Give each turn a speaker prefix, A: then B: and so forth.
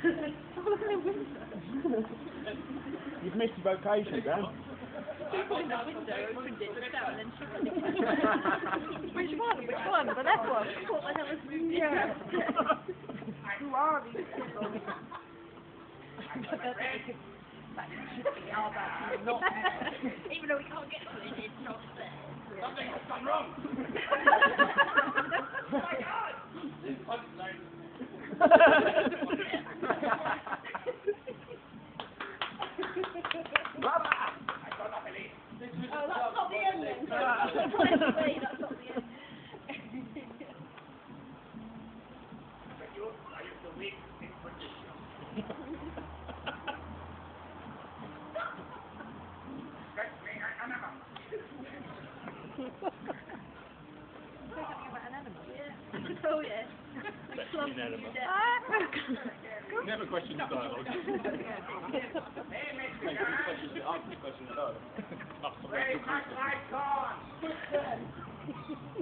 A: You've missed your vocation, Dan.
B: People in the window opened it down and then shut it again. Which one? Which one? The left one? What the hell is yeah. Who are these people? Even though we can't get to it, it's not there.
C: Something has gone wrong. Oh my God!
B: Oh, that's not the end then. That's not the end. Oh yeah.
C: Never question the dialogue. Where's my light gone?